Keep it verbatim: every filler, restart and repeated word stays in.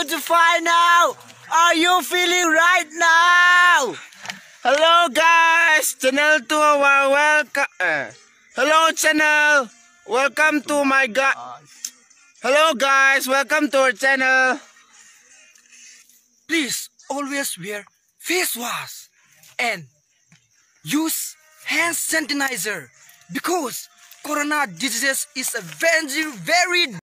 to find out, are you feeling right now? Hello guys, channel to our welcome. Uh, hello channel, welcome to my god. Hello guys, welcome to our channel. Please always wear face wash and use hand sanitizer because corona disease is a very very